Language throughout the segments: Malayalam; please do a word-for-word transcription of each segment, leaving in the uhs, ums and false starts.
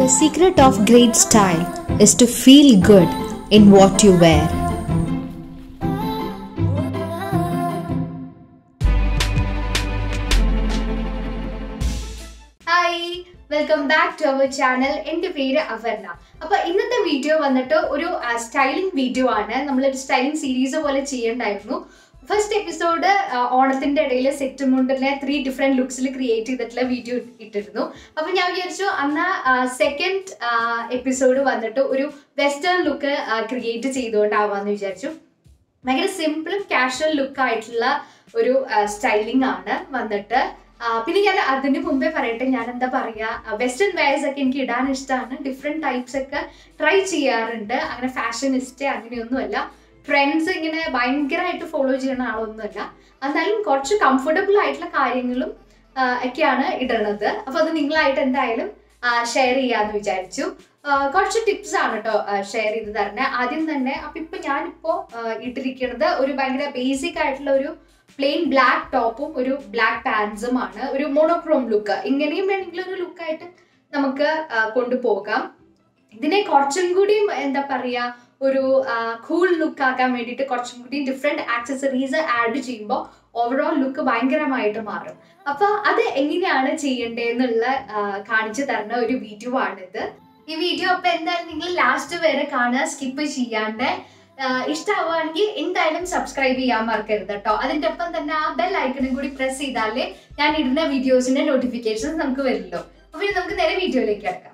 The secret of great style is to feel good in what you wear. Hi, welcome back to our channel. എൻ്റെ പേര് അപർണ. അപ്പോൾ ഇന്നത്തെ വീഡിയോ വന്നിട്ട് ഒരു സ്റ്റൈലിംഗ് വീഡിയോ ആണ്. നമ്മൾ ഒരു സ്റ്റൈലിംഗ് സീരീസ് പോലെ ചെയ്യണ്ടായിരുന്നു. ഫസ്റ്റ് എപ്പിസോഡ് ഓണത്തിന്റെ ഇടയിൽ സെറ്റ് മുണ്ടിലെ ത്രീ ഡിഫറെന്റ് ലുക്സിൽ ക്രിയേറ്റ് ചെയ്തിട്ടുള്ള വീഡിയോ ഇട്ടിരുന്നു. അപ്പോൾ ഞാൻ വിചാരിച്ചു അന്ന് സെക്കൻഡ് എപ്പിസോഡ് വന്നിട്ട് ഒരു വെസ്റ്റേൺ ലുക്ക് ക്രിയേറ്റ് ചെയ്തുകൊണ്ടാവാന്ന് വിചാരിച്ചു. ഭയങ്കര സിമ്പിളും കാഷ്വൽ ലുക്ക് ആയിട്ടുള്ള ഒരു സ്റ്റൈലിംഗ് ആണ് വന്നിട്ട്. പിന്നെ ഞാൻ അതിന് മുമ്പേ പറയട്ടെ, ഞാൻ എന്താ പറയുക, വെസ്റ്റേൺ വെയർസ് ഒക്കെ എനിക്ക് ഇടാൻ ഇഷ്ടമാണ്. ഡിഫറെൻറ്റ് ടൈപ്സ് ഒക്കെ ട്രൈ ചെയ്യാറുണ്ട്. അങ്ങനെ ഫാഷനിസ്റ്റ് അങ്ങനെയൊന്നുമല്ല. ട്രെൻഡ്സ് ഇങ്ങനെ ഭയങ്കരമായിട്ട് ഫോളോ ചെയ്യുന്ന ആളൊന്നുമല്ല. എന്നാലും കുറച്ച് കംഫർട്ടബിൾ ആയിട്ടുള്ള കാര്യങ്ങളും ഒക്കെയാണ് ഇടുന്നത്. അപ്പോൾ അത് നിങ്ങളായിട്ട് എന്തായാലും ഷെയർ ചെയ്യാമെന്ന് വിചാരിച്ചു. കുറച്ച് ടിപ്സ് ആണ് കേട്ടോ ഷെയർ ചെയ്ത് തരണേ. ആദ്യം തന്നെ അപ്പം ഇപ്പം ഞാനിപ്പോൾ ഇട്ടിരിക്കുന്നത് ഒരു ഭയങ്കര ബേസിക് ആയിട്ടുള്ള ഒരു പ്ലെയിൻ ബ്ലാക്ക് ടോപ്പും ഒരു ബ്ലാക്ക് പാൻസും ആണ്. ഒരു മോണോക്രോം ലുക്ക്, ഇങ്ങനെയും വേണമെങ്കിൽ ഒരു ലുക്കായിട്ട് നമുക്ക് കൊണ്ടുപോകാം. ഇതിനെ കുറച്ചും കൂടിയും എന്താ പറയുക, ഒരു കൂൾ ലുക്ക് ആക്കാൻ വേണ്ടിയിട്ട് കുറച്ചും കൂടി ഡിഫറെൻറ്റ് ആക്സസറീസ് ആഡ് ചെയ്യുമ്പോൾ ഓവറോൾ ലുക്ക് ഭയങ്കരമായിട്ട് മാറും. അപ്പോൾ അത് എങ്ങനെയാണ് ചെയ്യേണ്ടതെന്നുള്ള കാണിച്ചു തരുന്ന ഒരു വീഡിയോ ആണിത്. ഈ വീഡിയോ അപ്പോൾ എന്തായാലും നിങ്ങൾ ലാസ്റ്റ് വരെ കാണുക, സ്കിപ്പ് ചെയ്യാണ്ട്. ഇഷ്ടമാവുകയാണെങ്കിൽ എന്തായാലും സബ്സ്ക്രൈബ് ചെയ്യാൻ മറക്കരുത് കേട്ടോ. അതിൻ്റെ ഒപ്പം തന്നെ ആ ബെൽ ഐക്കണും കൂടി പ്രസ് ചെയ്താലേ ഞാൻ ഇടുന്ന വീഡിയോസിൻ്റെ നോട്ടിഫിക്കേഷൻസ് നമുക്ക് വരുമല്ലോ. അപ്പോൾ നമുക്ക് നേരെ വീഡിയോയിലേക്ക് കിടക്കാം.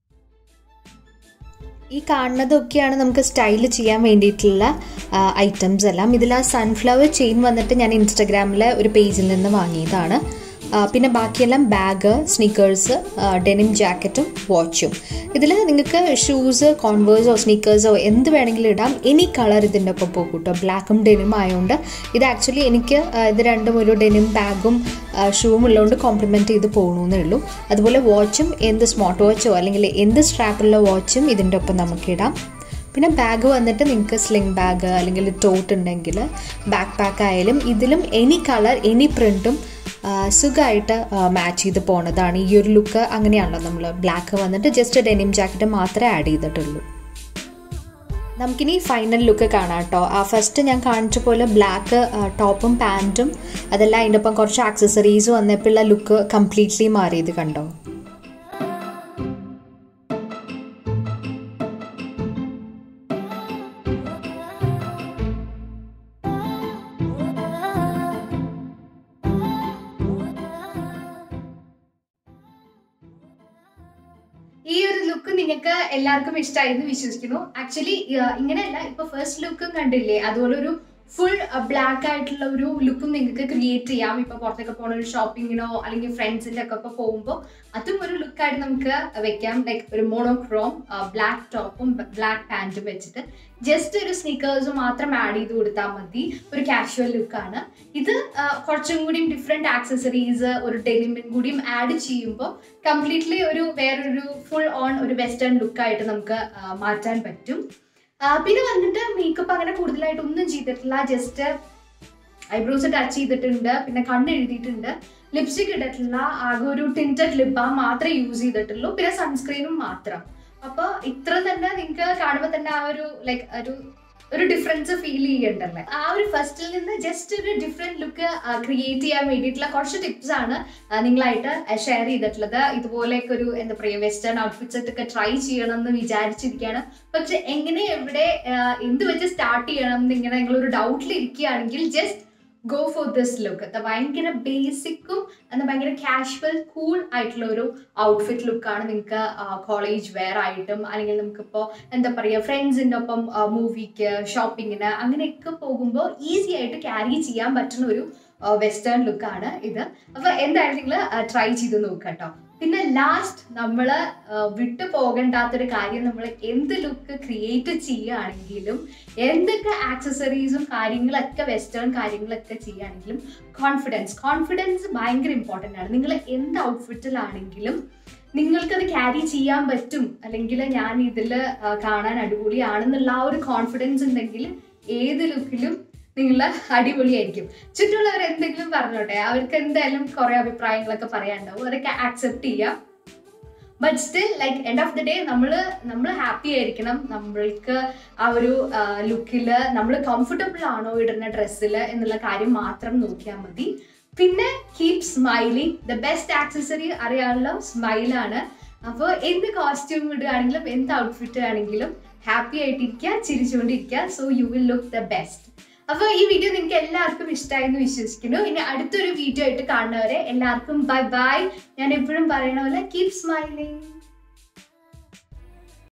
ഈ കാണുന്നതൊക്കെയാണ് നമുക്ക് സ്റ്റൈൽ ചെയ്യാൻ വേണ്ടിയിട്ടുള്ള ഐറ്റംസ് എല്ലാം. ഇതിൽ ആ സൺഫ്ലവർ ചെയിൻ വന്നിട്ട് ഞാൻ ഇൻസ്റ്റഗ്രാമിലെ ഒരു പേജിൽ നിന്ന് വാങ്ങിയതാണ്. പിന്നെ ബാക്കിയെല്ലാം ബാഗ്, സ്നീക്കേഴ്സ്, ഡെനിം ജാക്കറ്റും വാച്ചും. ഇതിൽ നിങ്ങൾക്ക് ഷൂസ്, കോൺവേഴ്സോ സ്നീക്കേഴ്സോ എന്ത് വേണമെങ്കിലും ഇടാം. എനി കളർ ഇതിൻ്റെ ഒപ്പം പോകും കേട്ടോ. ബ്ലാക്കും ഡെനിം ആയതുകൊണ്ട് ഇത് ആക്ച്വലി എനിക്ക് ഇത് രണ്ടും ഒരു ഡെനിം ബാഗും ഷൂവും ഉള്ളതുകൊണ്ട് കോംപ്ലിമെൻറ്റ് ചെയ്ത് പോകണമെന്നേ ഉള്ളൂ. അതുപോലെ വാച്ചും എന്ത് സ്മാർട്ട് വാച്ചോ അല്ലെങ്കിൽ എന്ത് സ്ട്രാപ്പുള്ള വാച്ചും ഇതിൻ്റെ ഒപ്പം നമുക്കിടാം. പിന്നെ ബാഗ് വന്നിട്ട് നിങ്ങൾക്ക് സ്ലിംഗ് ബാഗ് അല്ലെങ്കിൽ ടോട്ട് ഉണ്ടെങ്കിൽ ബാക്ക് പാക്ക് ആയാലും ഇതിലും എനി കളർ എനി പ്രിൻറ്റും സുഖമായിട്ട് മാച്ച് ചെയ്ത് പോണതാണ്. ഈ ഒരു ലുക്ക് അങ്ങനെയാണല്ലോ. നമ്മൾ ബ്ലാക്ക് വന്നിട്ട് ജസ്റ്റ് ഡെനിം ജാക്കറ്റ് മാത്രമേ ആഡ് ചെയ്തിട്ടുള്ളൂ. നമുക്കിനി ഫൈനൽ ലുക്ക് കാണാം കേട്ടോ. ആ ഫസ്റ്റ് ഞാൻ കാണിച്ച പോലെ ബ്ലാക്ക് ടോപ്പും പാൻറ്റും അതെല്ലാം അതിൻ്റെ ഒപ്പം കുറച്ച് ആക്സസറീസ് വന്നപ്പോഴുള്ള ലുക്ക് കംപ്ലീറ്റ്ലി മാറിയത് കണ്ടോ. ഈ ഒരു ലുക്ക് നിങ്ങൾക്ക് എല്ലാവർക്കും ഇഷ്ടമായി എന്ന് വിശ്വസിക്കുന്നു. ആക്ച്വലി ഇങ്ങനെയല്ല, ഇപ്പൊ ഫസ്റ്റ് ലുക്കും കണ്ടില്ലേ, അതുപോലെ ഒരു ഫുൾ ബ്ലാക്ക് ആയിട്ടുള്ള ഒരു ലുക്കും നിങ്ങൾക്ക് ക്രിയേറ്റ് ചെയ്യാം. ഇപ്പൊ പുറത്തൊക്കെ പോണ ഒരു ഷോപ്പിങ്ങിനോ അല്ലെങ്കിൽ ഫ്രണ്ട്സിൻ്റെ ഒക്കെ ഒക്കെ പോകുമ്പോൾ അതും ഒരു ലുക്കായിട്ട് നമുക്ക് വെക്കാം. ലൈക്ക് ഒരു മോണോക്രോം ബ്ലാക്ക് ടോപ്പും ബ്ലാക്ക് പാൻറ്റും വെച്ചിട്ട് ജസ്റ്റ് ഒരു സ്നീക്കേഴ്സും മാത്രം ആഡ് ചെയ്ത് കൊടുത്താൽ മതി. ഒരു കാഷ്വൽ ലുക്കാണ് ഇത്. കുറച്ചും കൂടിയും ഡിഫറെൻറ്റ് ആക്സസറീസ് ഒരു ഡെനിമിൻ കൂടിയും ആഡ് ചെയ്യുമ്പോൾ കംപ്ലീറ്റ്ലി ഒരു വേറൊരു ഫുൾ ഓൺ ഒരു വെസ്റ്റേൺ ലുക്കായിട്ട് നമുക്ക് മാറ്റാൻ പറ്റും. പിന്നെ വന്നിട്ട് മേക്കപ്പ് അങ്ങനെ കൂടുതലായിട്ടൊന്നും ചെയ്തിട്ടില്ല. ജസ്റ്റ് ഐബ്രോസ് ടച്ച് ചെയ്തിട്ടുണ്ട്, പിന്നെ കണ്ണ് എഴുതിയിട്ടുണ്ട്, ലിപ്സ്റ്റിക് ഇട്ടിട്ടില്ല. ആകെ ഒരു ടിൻറ്റഡ് ലിപ് ബാം മാത്രമേ യൂസ് ചെയ്തിട്ടുള്ളൂ, പിന്നെ സൺസ്ക്രീനും മാത്രം. അപ്പോൾ ഇത്ര തന്നെ നിങ്ങൾക്ക് കാണുമ്പോൾ തന്നെ ആ ഒരു ലൈക്ക് ഒരു ഒരു ഡിഫറൻസ് ഫീൽ ചെയ്യണ്ടല്ലേ. ആ ഒരു ഫസ്റ്റിൽ നിന്ന് ജസ്റ്റ് ഒരു ഡിഫറെൻറ്റ് ലുക്ക് ക്രിയേറ്റ് ചെയ്യാൻ വേണ്ടിയിട്ടുള്ള കുറച്ച് ടിപ്സ് ആണ് നിങ്ങളായിട്ട് ഷെയർ ചെയ്തിട്ടുള്ളത്. ഇതുപോലെയൊക്കെ ഒരു എന്താ പറയുക വെസ്റ്റേൺ ഔട്ട്ഫിറ്റ്സ് ഒക്കെ ട്രൈ ചെയ്യണം എന്ന് വിചാരിച്ചിരിക്കുകയാണ്. പക്ഷെ എങ്ങനെ എവിടെ എന്ത് വെച്ച് സ്റ്റാർട്ട് ചെയ്യണം എന്ന് ഇങ്ങനെ നിങ്ങളൊരു ഡൗട്ടിലിരിക്കുകയാണെങ്കിൽ just go for this look. ഭയങ്കര ബേസിക്കും എന്നാൽ ഭയങ്കര കാഷ്വൽ കൂൾ ആയിട്ടുള്ള ഒരു ഔട്ട്ഫിറ്റ് ലുക്കാണ്. നിങ്ങൾക്ക് കോളേജ് വെയർ ആയിട്ടും അല്ലെങ്കിൽ നമുക്കിപ്പോൾ എന്താ പറയുക ഫ്രണ്ട്സിൻ്റെ ഒപ്പം മൂവിക്ക്, ഷോപ്പിങ്ങിന് അങ്ങനെയൊക്കെ പോകുമ്പോൾ ഈസി ആയിട്ട് ക്യാരി ചെയ്യാൻ പറ്റുന്ന ഒരു വെസ്റ്റേൺ ലുക്കാണ് ഇത്. അപ്പോൾ എന്തായാലും നിങ്ങൾ ട്രൈ ചെയ്ത് നോക്കാം കേട്ടോ. പിന്നെ ലാസ്റ്റ് നമ്മൾ വിട്ടു പോകണ്ടാത്തൊരു കാര്യം, നമ്മൾ എന്ത് ലുക്ക് ക്രിയേറ്റ് ചെയ്യുകയാണെങ്കിലും എന്തൊക്കെ ആക്സസറീസും കാര്യങ്ങളൊക്കെ വെസ്റ്റേൺ കാര്യങ്ങളൊക്കെ ചെയ്യുകയാണെങ്കിലും കോൺഫിഡൻസ് കോൺഫിഡൻസ് ഭയങ്കര ഇമ്പോർട്ടൻ്റ് ആണ്. നിങ്ങൾ എന്ത് ഔട്ട്ഫിറ്റിലാണെങ്കിലും നിങ്ങൾക്കത് ക്യാരി ചെയ്യാൻ പറ്റും, അല്ലെങ്കിൽ ഞാൻ ഇതിൽ കാണാൻ അടിപൊളിയാണെന്നുള്ള ആ ഒരു കോൺഫിഡൻസ് ഉണ്ടെങ്കിൽ ഏത് ലുക്കിലും നിങ്ങൾ അടിപൊളിയായിരിക്കും. ചുറ്റുമുള്ളവർ എന്തെങ്കിലും പറഞ്ഞോട്ടെ, അവർക്ക് എന്തായാലും കുറേ അഭിപ്രായങ്ങളൊക്കെ പറയാനുണ്ടാവും, അതൊക്കെ ആക്സെപ്റ്റ് ചെയ്യുക. But still like end of the day നമ്മൾ നമ്മൾ ഹാപ്പി ആയിരിക്കണം. നമ്മൾക്ക് ആ ഒരു ലുക്കിൽ നമ്മൾ കംഫർട്ടബിൾ ആണോ ഇടുന്ന ഡ്രസ്സിൽ എന്നുള്ള കാര്യം മാത്രം നോക്കിയാൽ മതി. പിന്നെ keep smiling. The best accessory അറിയാനുള്ള സ്മൈലാണ്. അപ്പോൾ എന്ത് കോസ്റ്റ്യൂം ഇടുകയാണെങ്കിലും എന്ത് ഔട്ട്ഫിറ്റ് ആണെങ്കിലും ഹാപ്പി ആയിട്ടിരിക്കുക, ചിരിച്ചുകൊണ്ടിരിക്കുക. So you will look the best. അപ്പോൾ ഈ വീഡിയോ നിങ്ങൾക്ക് എല്ലാവർക്കും ഇഷ്ടമായി എന്ന് വിശ്വസിക്കുന്നു. ഇനി അടുത്തൊരു വീഡിയോ ആയിട്ട് കാണുന്നവരെ എല്ലാവർക്കും ബൈ ബൈ. ഞാൻ എപ്പോഴും പറയണ പോലെ കീപ് സ്മൈലിംഗ്.